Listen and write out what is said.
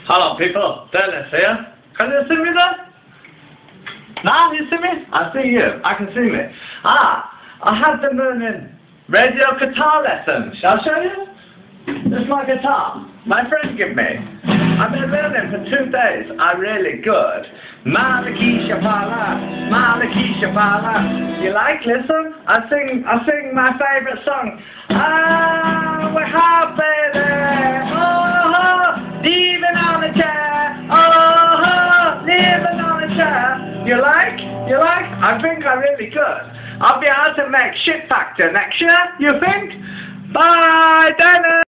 Hello people, Dennis here. Can you see me then? Now you see me? I see you. I can see me. I have been learning radio guitar lessons. Shall I show you? This is my guitar. My friend gave me. I've been learning for 2 days. I'm really good. Malakisha Pala, Malakisha Pala. You like? Listen. I sing my favourite song. We're happy there. Oh, leaving on a chair. Oh, leaving on a chair. You like? You like? I think I'm really good. I'll be able to make Shit Factor next year. You think? Bye, Dennis.